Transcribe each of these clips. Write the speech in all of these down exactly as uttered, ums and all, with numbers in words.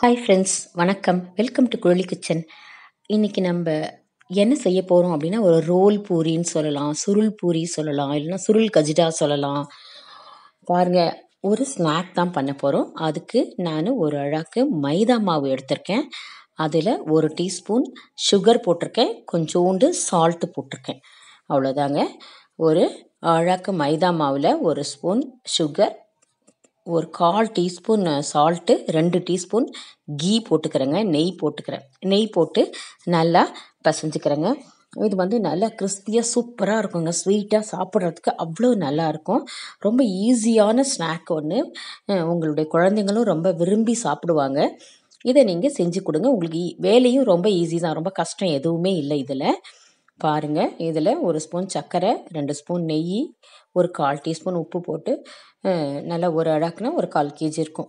Hi friends, வணக்கம். Welcome to Kuzhali kitchen. இன்றைக்கி நம்ம என்ன செய்ய போகிறோம் அப்படின்னா, ஒரு ரோல் பூரின்னு சொல்லலாம், சுருள் பூரி சொல்லலாம், இல்லைன்னா சுருள் கஜிடா சொல்லலாம். பாருங்கள், ஒரு ஸ்நாக் தான் பண்ண போகிறோம். அதுக்கு நான் ஒரு அழாக்கு மைதா மாவு எடுத்திருக்கேன். அதில் ஒரு டீஸ்பூன் சுகர் போட்டிருக்கேன், கொஞ்சோண்டு சால்ட்டு போட்டிருக்கேன். அவ்வளோதாங்க. ஒரு அழாக்கு மைதா மாவில் ஒரு ஸ்பூன் சுகர், ஒரு கால் டீஸ்பூன் சால்ட்டு, ரெண்டு டீஸ்பூன் கீ போட்டுக்கிறேங்க, நெய் போட்டுக்கிறேன். நெய் போட்டு நல்லா பிசைஞ்சுக்கிறேங்க. இது வந்து நல்லா கிறிஸ்பியாக சூப்பராக இருக்குங்க. ஸ்வீட்டாக சாப்பிட்றதுக்கு அவ்வளோ நல்லாயிருக்கும். ரொம்ப ஈஸியான ஸ்நாக் ஒன்று. உங்களுடைய குழந்தைங்களும் ரொம்ப விரும்பி சாப்பிடுவாங்க. இதை நீங்கள் செஞ்சு கொடுங்க. உங்களுக்கு வேலையும் ரொம்ப ஈஸி தான், ரொம்ப கஷ்டம் எதுவுமே இல்லை இதில். பாருங்கள், இதில் ஒரு ஸ்பூன் சர்க்கரை, ரெண்டு ஸ்பூன் நெய், ஒரு கால் டீஸ்பூன் உப்பு போட்டு நல்லா ஒரு அழகுனா ஒரு கால் கேஜி இருக்கும்.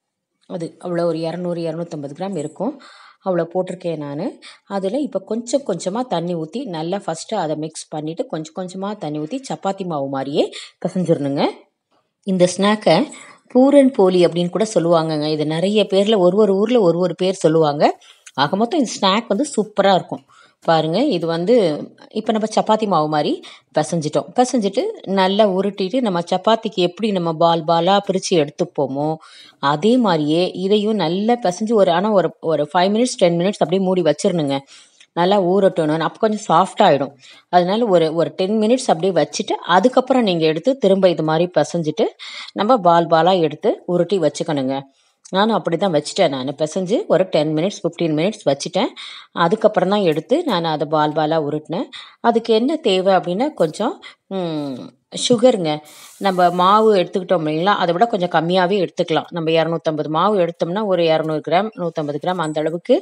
அது அவ்வளோ ஒரு இரநூறு இரநூத்தம்பது கிராம் இருக்கும். அவ்வளோ போட்டிருக்கேன் நான். அதில் இப்போ கொஞ்சம் கொஞ்சமாக தண்ணி ஊற்றி நல்லா ஃபஸ்ட்டு அதை மிக்ஸ் பண்ணிவிட்டு கொஞ்சம் கொஞ்சமாக தண்ணி ஊற்றி சப்பாத்தி மாவு மாதிரியே பிசைஞ்சிடணுங்க. இந்த ஸ்நாக்கை பூரன் போலி அப்படின்னு கூட சொல்லுவாங்கங்க. இது நிறைய பேரில் ஒரு ஒரு ஊரில் ஒரு ஒரு பேர் சொல்லுவாங்க. ஆக மொத்தம் இந்த ஸ்நாக் வந்து சூப்பராக இருக்கும். பாருங்கள், இது வந்து இப்போ நம்ம சப்பாத்தி மாவு மாதிரி பிசைஞ்சிட்டோம். பிசைஞ்சிட்டு நல்லா உருட்டிட்டு நம்ம சப்பாத்திக்கு எப்படி நம்ம பால் பாலாக பிரித்து எடுத்துப்போமோ அதே மாதிரியே இதையும் நல்லா பிசைஞ்சு ஒரு ஆனால் ஒரு ஒரு ஃபைவ் மினிட்ஸ் டென் மினிட்ஸ் அப்படியே மூடி வச்சிடணுங்க. நல்லா ஊறட்டணும். அப்போ கொஞ்சம் சாஃப்டாகிடும். அதனால ஒரு ஒரு டென் மினிட்ஸ் அப்படியே வச்சுட்டு அதுக்கப்புறம் நீங்கள் எடுத்து திரும்ப இது மாதிரி பிசைஞ்சிட்டு நம்ம பால் பாலாக எடுத்து உருட்டி வச்சுக்கணுங்க. நானும் அப்படி தான் வச்சுட்டேன். நான் பிசைஞ்சு ஒரு டென் மினிட்ஸ் ஃபிஃப்டீன் மினிட்ஸ் வச்சுட்டேன். அதுக்கப்புறம் தான் எடுத்து நான் அதை பால் பாலாக உருட்டினேன். அதுக்கு என்ன தேவை அப்படின்னா கொஞ்சம் சுகருங்க. நம்ம மாவு எடுத்துக்கிட்டோம் இல்லைங்களா, அதை விட கொஞ்சம் கம்மியாகவே எடுத்துக்கலாம். நம்ம இரநூத்தம்பது மாவு எடுத்தோம்னா ஒரு இரநூறு கிராம் நூற்றம்பது கிராம் அந்த அளவுக்கு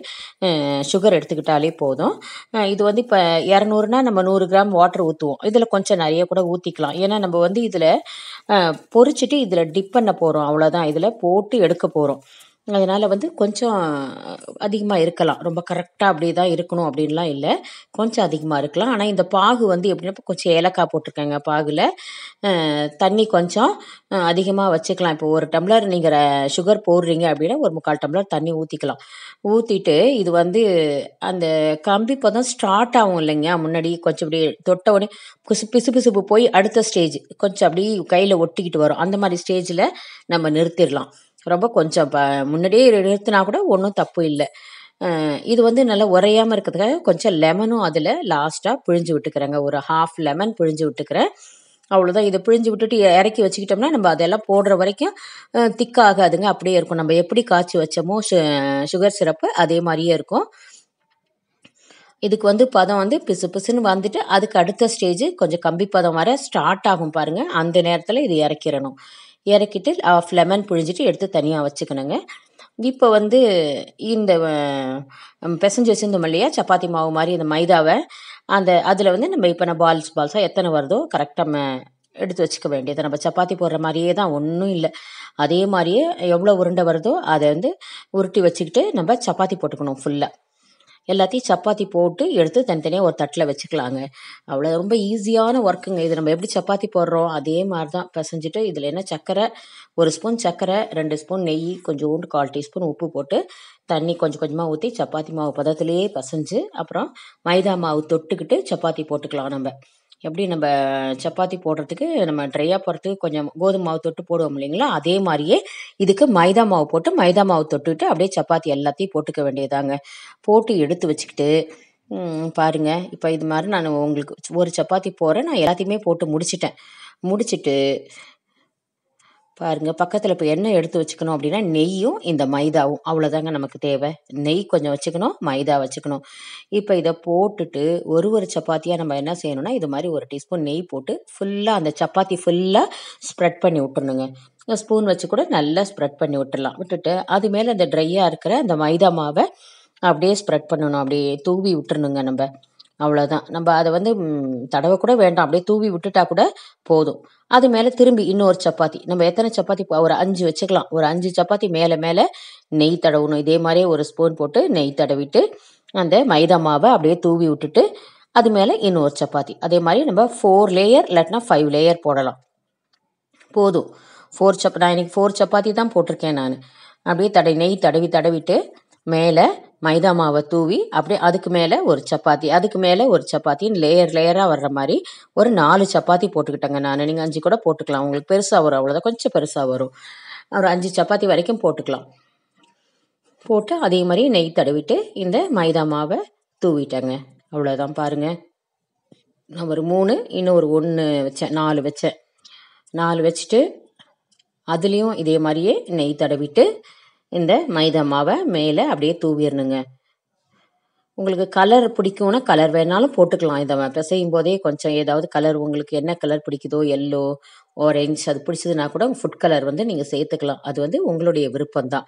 சுகர் எடுத்துக்கிட்டாலே போதும். இது வந்து இப்போ இரநூறுனா நம்ம நூறு கிராம் வாட்டர் ஊற்றுவோம். இதில் கொஞ்சம் நிறைய கூட ஊற்றிக்கலாம். ஏன்னா நம்ம வந்து இதில் பொரிச்சிட்டு இதில் டிப் பண்ண போகிறோம், அவ்வளோதான். இதில் போட்டு எடுக்க போகிறோம். அதனால் வந்து கொஞ்சம் அதிகமாக இருக்கலாம். ரொம்ப கரெக்டாக அப்படி தான் இருக்கணும் அப்படின்லாம் இல்லை, கொஞ்சம் அதிகமாக இருக்கலாம். ஆனால் இந்த பாகு வந்து எப்படின்னா கொஞ்சம் ஏலக்காய் போட்டிருக்கேங்க. பாகில் தண்ணி கொஞ்சம் அதிகமாக வச்சுக்கலாம். இப்போ ஒரு டம்ளர் நீங்கள் சுகர் போடுறீங்க அப்படின்னா ஒரு முக்கால் டம்ளர் தண்ணி ஊற்றிக்கலாம். ஊற்றிட்டு இது வந்து அந்த கம்பி பதம் ஸ்டார்ட் ஆகும் இல்லைங்க, முன்னாடி கொஞ்சம் இப்படி தொட்ட உடனே பிசு பிசு பிசுப்பு போய் அடுத்த ஸ்டேஜ் கொஞ்சம் அப்படி கையில் ஒட்டிக்கிட்டு வரும். அந்த மாதிரி ஸ்டேஜில் நம்ம நிறுத்திடலாம். ரொம்ப கொஞ்சம் ப முன்னாடியே நிறுத்தினா கூட ஒன்றும் தப்பு இல்லை. இது வந்து நல்லா உரையாமல் இருக்கிறதுக்காக கொஞ்சம் லெமனும் அதில் லாஸ்ட்டாக பிழிஞ்சு விட்டுக்கிறேங்க. ஒரு ஹாஃப் லெமன் பிழிஞ்சு விட்டுக்கிறேன். அவ்வளோதான். இதை பிழிஞ்சு விட்டுட்டு இறக்கி வச்சுக்கிட்டோம்னா நம்ம அதெல்லாம் போடுற வரைக்கும் திக்காகாதுங்க, அப்படியே இருக்கும். நம்ம எப்படி காய்ச்சி வச்சோமோ சு சுகர் சிரப்பு அதே மாதிரியே இருக்கும். இதுக்கு வந்து பதம் வந்து பிசு பிசுன்னு வந்துட்டு அதுக்கு அடுத்த ஸ்டேஜ் கொஞ்சம் கம்பி பதம் வர ஸ்டார்ட் ஆகும் பாருங்கள். அந்த நேரத்தில் இது இறக்கிடணும். இறக்கிட்டு ஆஃப் லெமன் புழிஞ்சிட்டு எடுத்து தனியாக வச்சுக்கணுங்க. இப்போ வந்து இந்த பிசைஞ்சு வச்சுருந்தோம் இல்லையா சப்பாத்தி மாவு மாதிரி இந்த மைதாவை, அந்த அதில் வந்து நம்ம இப்போ நான் பால்ஸ் பால்ஸாக எத்தனை வருதோ கரெக்டாக நம்ம எடுத்து வச்சுக்க வேண்டியது. நம்ம சப்பாத்தி போடுற மாதிரியே தான், ஒன்றும் இல்லை. அதே மாதிரியே எவ்வளோ உருண்டை வருதோ அதை வந்து உருட்டி வச்சுக்கிட்டு நம்ம சப்பாத்தி போட்டுக்கணும். ஃபுல்லாக எல்லாத்தையும் சப்பாத்தி போட்டு எடுத்து தனித்தனியாக ஒரு தட்டில் வச்சுக்கலாங்க. அவ்வளோ ரொம்ப ஈஸியான ஒர்க்குங்க. இது நம்ம எப்படி சப்பாத்தி போடுறோம் அதே மாதிரி தான் பிசைஞ்சிட்டு இதில் என்ன சர்க்கரை, ஒரு ஸ்பூன் சர்க்கரை, ரெண்டு ஸ்பூன் நெய், கொஞ்சோண்டு கால் டீஸ்பூன் உப்பு போட்டு தண்ணி கொஞ்சம் கொஞ்சமாக ஊற்றி சப்பாத்தி மாவு பதத்திலேயே பிசைஞ்சு அப்புறம் மைதா மாவு தொட்டுக்கிட்டு சப்பாத்தி போட்டுக்கலாம். நம்ம எப்படி நம்ம சப்பாத்தி போடுறதுக்கு நம்ம ட்ரையாக போடுறதுக்கு கொஞ்சம் கோதுமை மாவு தொட்டு போடுவோம் இல்லைங்களா, அதே மாதிரியே இதுக்கு மைதா மாவு போட்டு மைதா மாவு தொட்டுக்கிட்டு அப்படியே சப்பாத்தி எல்லாத்தையும் போட்டுக்க வேண்டியதாங்க. போட்டு எடுத்து வச்சுக்கிட்டு பாருங்கள், இப்போ இது மாதிரி நான் உங்களுக்கு ஒரு சப்பாத்தி போடுறேன். நான் எல்லாத்தையுமே போட்டு முடிச்சிட்டேன். முடிச்சுட்டு பாருங்கள், பக்கத்தில் இப்போ எண்ணெய் எடுத்து வச்சுக்கணும் அப்படின்னா நெய்யும் இந்த மைதாவும் அவ்வளோதாங்க நமக்கு தேவை. நெய் கொஞ்சம் வச்சுக்கணும், மைதா வச்சுக்கணும். இப்போ இதை போட்டுட்டு ஒரு ஒரு சப்பாத்தியாக நம்ம என்ன செய்யணும்னா இது மாதிரி ஒரு டீஸ்பூன் நெய் போட்டு ஃபுல்லாக அந்த சப்பாத்தி ஃபுல்லாக ஸ்ப்ரெட் பண்ணி விட்டுணுங்க. ஸ்பூன் வச்சு கூட நல்லா ஸ்ப்ரெட் பண்ணி விட்டுடலாம். விட்டுட்டு அது மேலே அந்த ட்ரையாக இருக்கிற அந்த மைதா மாவை அப்படியே ஸ்ப்ரெட் பண்ணணும். அப்படியே தூவி விட்டுருணுங்க நம்ம. அவ்வளோதான். நம்ம அதை வந்து தடவை கூட வேண்டாம், அப்படியே தூவி விட்டுட்டா கூட போதும். அது மேலே திரும்பி இன்னொரு சப்பாத்தி, நம்ம எத்தனை சப்பாத்தி ஒரு அஞ்சு வச்சுக்கலாம். ஒரு அஞ்சு சப்பாத்தி மேலே மேலே நெய் தடவணும். இதே மாதிரியே ஒரு ஸ்பூன் போட்டு நெய் தடவிட்டு அந்த மைதா மாவை அப்படியே தூவி விட்டுட்டு அது மேலே இன்னொரு சப்பாத்தி அதே மாதிரி நம்ம ஃபோர் லேயர் இல்லாட்டினா ஃபைவ் லேயர் போடலாம். போதும். ஃபோர் சப் நான் இன்றைக்கி ஃபோர் சப்பாத்தி தான் போட்டிருக்கேன் நான். அப்படியே தடவி நெய் தடவி தடவிட்டு மேலே மைதா மாவை தூவி அப்படியே அதுக்கு மேலே ஒரு சப்பாத்தி, அதுக்கு மேலே ஒரு சப்பாத்தின்னு லேயர் லேயராக வர்ற மாதிரி ஒரு நாலு சப்பாத்தி போட்டுக்கிட்டேங்க நான். நீங்கள் அஞ்சு கூட போட்டுக்கலாம், உங்களுக்கு பெருசாக வரும், அவ்வளோதான், கொஞ்சம் பெருசாக வரும். ஒரு அஞ்சு சப்பாத்தி வரைக்கும் போட்டுக்கலாம். போட்டு அதே மாதிரி நெய் தடவிட்டு இந்த மைதா மாவை தூவிட்டேங்க. அவ்வளோதான் பாருங்கள். நான் ஒரு மூணு இன்னும் ஒரு ஒன்று வச்சேன், நாலு வச்சேன். நாலு வச்சுட்டு அதுலேயும் இதே மாதிரியே நெய் தடவிட்டு இந்த மைதா மாவை மேலே அப்படியே தூவிடணுங்க. உங்களுக்கு கலர் பிடிக்கும்னா கலர் வேணாலும் போட்டுக்கலாம். இதை பிசையும் போதே கொஞ்சம் ஏதாவது கலர் உங்களுக்கு என்ன கலர் பிடிக்குதோ, எல்லோ, ஆரஞ்சு, அது பிடிச்சதுன்னா கூட ஃபுட் கலர் வந்து நீங்கள் சேர்த்துக்கலாம். அது வந்து உங்களுடைய விருப்பம்தான்.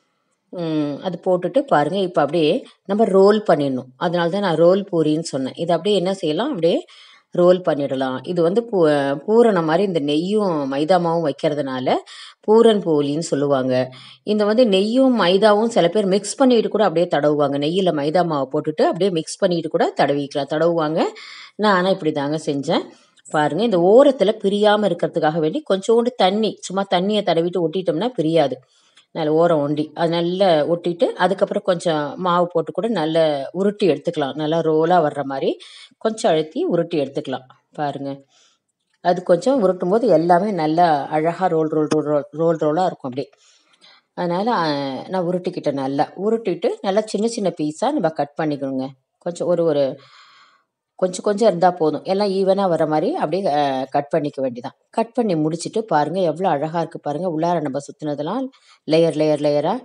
அது போட்டுட்டு பாருங்கள். இப்போ அப்படியே நம்ம ரோல் பண்ணிடணும். அதனால தான் நான் ரோல் பூரின்னு சொன்னேன். இது அப்படியே என்ன செய்யலாம், அப்படியே ரோல் பண்ணிடலாம். இது வந்து பூ பூரணம் மாதிரி இந்த நெய்யும் மைதா மாவும் வைக்கிறதுனால பூரன் போலின்னு சொல்லுவாங்க. இந்த வந்து நெய்யும் மைதாவும் சில பேர் மிக்ஸ் பண்ணிட்டு கூட அப்படியே தடவுவாங்க. நெய்யில் மைதா மாவை போட்டுட்டு அப்படியே மிக்ஸ் பண்ணிட்டு கூட தடவிக்கலாம், தடவுவாங்க. நான் ஆனால் இப்படி தாங்க செஞ்சேன். பாருங்கள், இந்த ஓரத்தில் பிரியாமல் இருக்கிறதுக்காக வேண்டி கொஞ்சோண்டு தண்ணி, சும்மா தண்ணியை தடவிட்டு ஒட்டிட்டோம்னா பிரியாது. நல்ல ஓரம் ஒண்டி அது நல்லா ஒட்டிட்டு அதுக்கப்புறம் கொஞ்சம் மாவு போட்டு கூட நல்லா உருட்டி எடுத்துக்கலாம். நல்லா ரோலாக வர்ற மாதிரி கொஞ்சம் அழுத்தி உருட்டி எடுத்துக்கலாம். பாருங்கள், அது கொஞ்சம் உருட்டும் போது எல்லாமே நல்லா அழகாக roll roll roll roll roll ரோலாக இருக்கும் அப்படியே. அதனால் நான் உருட்டிக்கிட்டேன். நல்லா உருட்டிட்டு நல்லா சின்ன சின்ன பீஸாக நம்ம கட் பண்ணிக்கணுங்க. கொஞ்சம் ஒரு ஒரு கொஞ்சம் கொஞ்சம் இருந்தால் போதும், எல்லாம் ஈவனாக வர மாதிரி அப்படியே கட் பண்ணிக்க வேண்டியதான். கட் பண்ணி முடிச்சுட்டு பாருங்கள் எவ்வளோ அழகாக இருக்குது பாருங்கள். உள்ளார நம்ம சுற்றினதெல்லாம் லேயர் லேயர் லேயராக.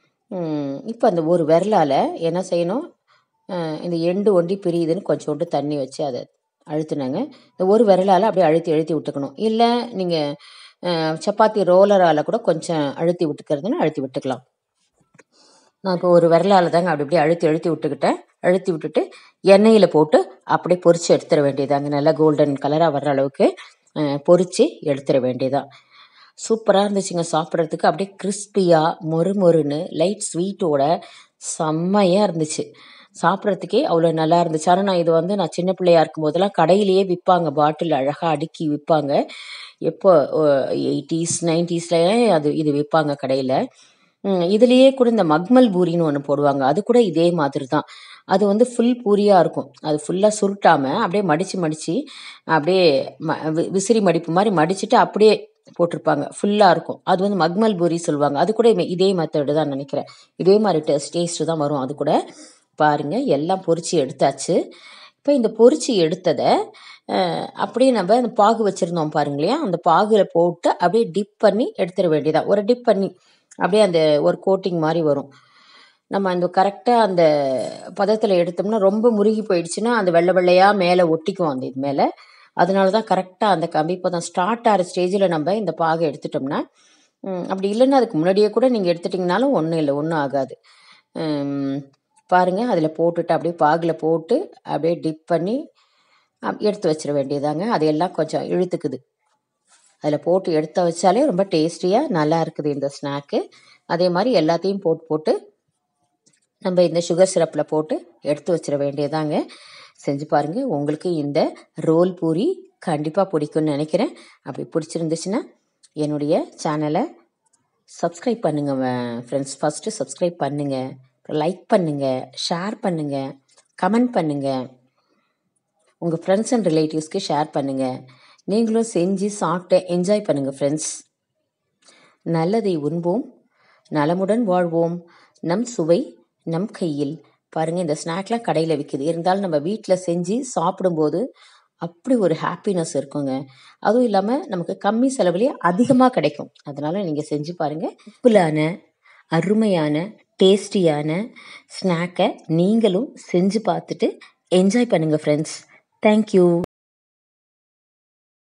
இப்போ அந்த ஒரு விரலால் என்ன செய்யணும், இந்த எண்டு ஒண்டி பிரியுதுன்னு கொஞ்சோண்டு தண்ணி வச்சு அதை அழுத்தினாங்க. இந்த ஒரு விரலால் அப்படியே அழுத்தி அழுத்தி விட்டுக்கணும். இல்லை நீங்கள் சப்பாத்தி ரோலரால் கூட கொஞ்சம் அழுத்தி விட்டுக்கிறதுன்னு அழுத்தி விட்டுக்கலாம். நான் இப்போ ஒரு விரலால் தாங்க அப்படி அப்படியே அழுத்தி அழுத்தி விட்டுக்கிட்டேன். அழுத்தி விட்டுட்டு எண்ணெயில் போட்டு அப்படியே பொரித்து எடுத்துட வேண்டியதாங்க. நல்லா கோல்டன் கலராக வர்ற அளவுக்கு பொரித்து எடுத்துட வேண்டியதான். சூப்பராக இருந்துச்சுங்க சாப்பிட்றதுக்கு. அப்படியே கிறிஸ்பியாக மொறு மொறுன்னு லைட் ஸ்வீட்டோட செம்மையாக இருந்துச்சு. சாப்பிட்றதுக்கே அவ்வளோ நல்லா இருந்துச்சு. ஆனால் நான் இது வந்து நான் சின்ன பிள்ளையாக இருக்கும் போதெல்லாம் கடையிலேயே விற்பாங்க, பாட்டில் அழகாக அடுக்கி விற்பாங்க. எப்போ எயிட்டிஸ் நைன்டிஸ்லேயே அது இது விற்பாங்க கடையில். இதுலேயே கூட இந்த மக்மல் பூரின்னு ஒன்று போடுவாங்க, அது கூட இதே மாதிரி தான். அது வந்து ஃபுல் பூரியாக இருக்கும். அது ஃபுல்லாக சுருட்டாமல் அப்படியே மடித்து மடித்து அப்படியே ம விசிறி மடிப்பு மாதிரி மடிச்சுட்டு அப்படியே போட்டிருப்பாங்க, ஃபுல்லாக இருக்கும். அது வந்து மக்மல் பூரி சொல்லுவாங்க. அது கூட இதே மெத்தடு தான் நினைக்கிறேன். இதே மாதிரி டேஸ்ட் டேஸ்ட்டு தான் வரும் அது கூட. பாருங்கள், எல்லாம் பொரித்து எடுத்தாச்சு. இப்போ இந்த பொரித்து எடுத்ததை அப்படியே நம்ம அந்த பாகு வச்சுருந்தோம் பாருங்களையா, அந்த பாகில் போட்டு அப்படியே டிப் பண்ணி எடுத்துட வேண்டியதான். ஒரு டிப் பண்ணி அப்படியே அந்த ஒரு கோட்டிங் மாதிரி வரும். நம்ம அந்த கரெக்டாக அந்த பதத்தில் எடுத்தோம்னா ரொம்ப முருகி போயிடுச்சுன்னா அந்த வெள்ளை வெள்ளையாக மேலே ஒட்டிக்கும் அந்த இது மேலே. அதனால தான் கரெக்டாக அந்த கம்பி பதம் ஸ்டார்ட் ஆகிற ஸ்டேஜில் நம்ம இந்த பாகை எடுத்துட்டோம்னா, அப்படி இல்லைன்னா அதுக்கு முன்னாடியே கூட நீங்கள் எடுத்துட்டிங்கனாலும் ஒன்றும் இல்லை, ஒன்றும் ஆகாது. பாருங்கள், அதில் போட்டுட்டு அப்படியே பாகில் போட்டு அப்படியே டிப் பண்ணி எடுத்து வச்சிட வேண்டியதாங்க. அதையெல்லாம் கொஞ்சம் இழுத்துக்குது. அதில் போட்டு எடுத்து வச்சாலே ரொம்ப டேஸ்டியாக நல்லா இருக்குது இந்த ஸ்நாக்கு. அதே மாதிரி எல்லாத்தையும் போட்டு போட்டு நம்ம இந்த சுகர் சிரப்பில் போட்டு எடுத்து வச்சிட வேண்டியதாங்க. செஞ்சு பாருங்கள், உங்களுக்கு இந்த ரோல் பூரி கண்டிப்பாக பிடிக்கும்னு நினைக்கிறேன். அப்படி பிடிச்சிருந்துச்சுன்னா என்னுடைய சேனலை சப்ஸ்கிரைப் பண்ணுங்கள் ஃப்ரெண்ட்ஸ். ஃபஸ்ட்டு சப்ஸ்கிரைப் பண்ணுங்கள், லைக் பண்ணுங்கள், ஷேர் பண்ணுங்கள், கமெண்ட் பண்ணுங்கள், உங்கள் ஃப்ரெண்ட்ஸ் அண்ட் ரிலேட்டிவ்ஸ்க்கு ஷேர் பண்ணுங்கள். நீங்களும் செஞ்சு சாப்பிட்டு என்ஜாய் பண்ணுங்கள் ஃப்ரெண்ட்ஸ். நல்லதை உண்போம், நலமுடன் வாழ்வோம், நம் சுவை நம் கையில். பாருங்கள், இந்த ஸ்நாக்லாம் கடையில் விற்கிது, இருந்தாலும் நம்ம வீட்டில் செஞ்சு சாப்பிடும்போது அப்படி ஒரு ஹாப்பினஸ் இருக்குங்க. அதுவும் இல்லாமல் நமக்கு கம்மி செலவுலேயே அதிகமாக கிடைக்கும். அதனால் நீங்கள் செஞ்சு பாருங்கள். சிம்பிளான அருமையான டேஸ்டியான ஸ்நாக்கை நீங்களும் செஞ்சு பார்த்துட்டு என்ஜாய் பண்ணுங்கள் ஃப்ரெண்ட்ஸ். தேங்க்யூ.